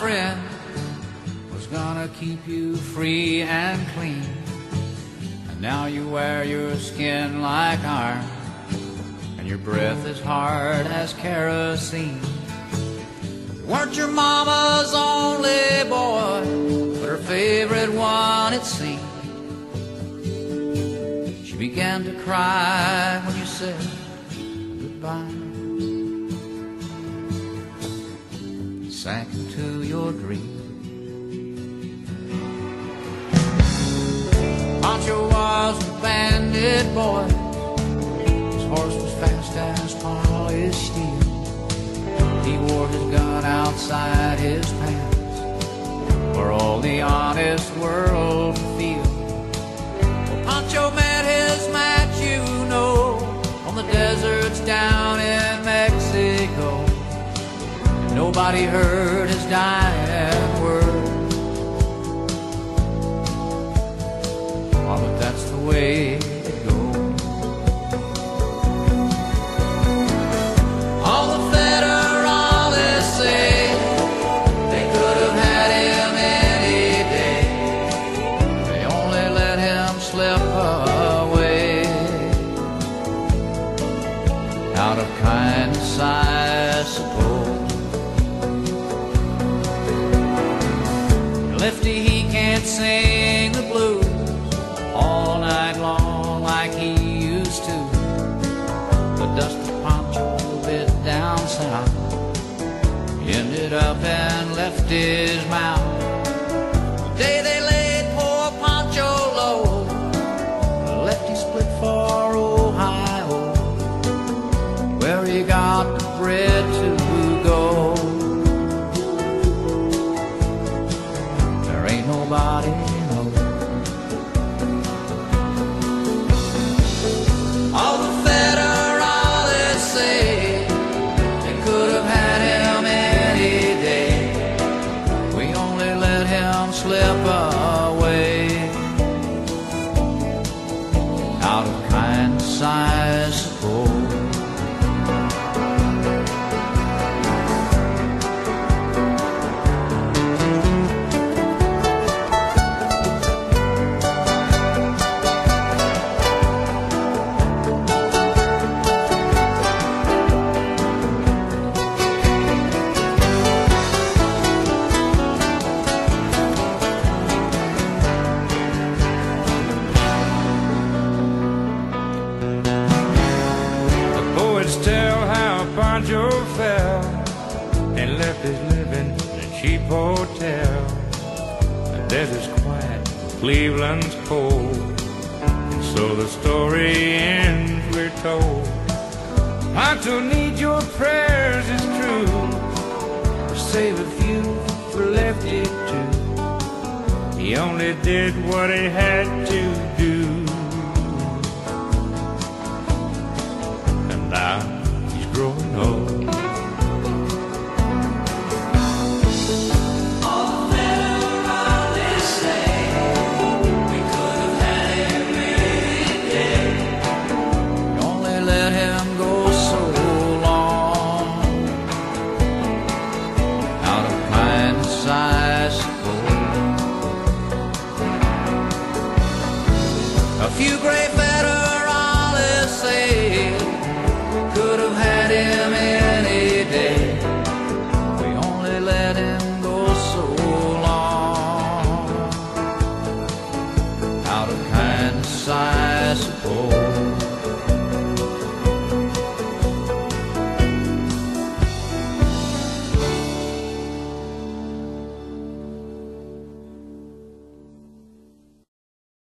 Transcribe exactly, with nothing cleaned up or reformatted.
friend, was gonna keep you free and clean. And now you wear your skin like iron, and your breath is hard as kerosene. You weren't your mama's only boy, but her favorite one, it seemed. She began to cry when you said goodbye. Sank into your dream. Pancho was a bandit boy. His horse was fast as polished steel. He wore his gun outside his pants for all the honest world to feel. Well, Pancho met his match, you know, on the deserts down in Mexico. Nobody heard his dying word. Oh, but that's the way it goes. All the federales say they could have had him any day. They only let him slip away. Out of kindness, I suppose. Lefty, he can't sing the blues all night long like he used to. The dust of Pancho bit down south ended up in Lefty's mouth. The day they laid poor Pancho low, Lefty split for Ohio, where he got the bread to go. Nobody knows. All the federales say they could have had him any day. We only let him slip away. Out of kindness, I suppose. Tell how Pancho fell and left his living in a cheap hotel. The desert's quiet, Cleveland's cold, and so the story ends, we're told. Pancho needs your prayers, it's true, to save a few for Lefty too. He only did what he had to.